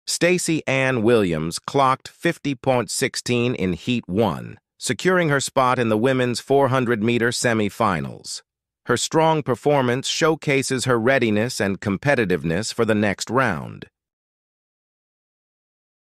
Stacey-Ann Williams clocked 50.16 in Heat 1, securing her spot in the women's 400-meter semifinals. Her strong performance showcases her readiness and competitiveness for the next round.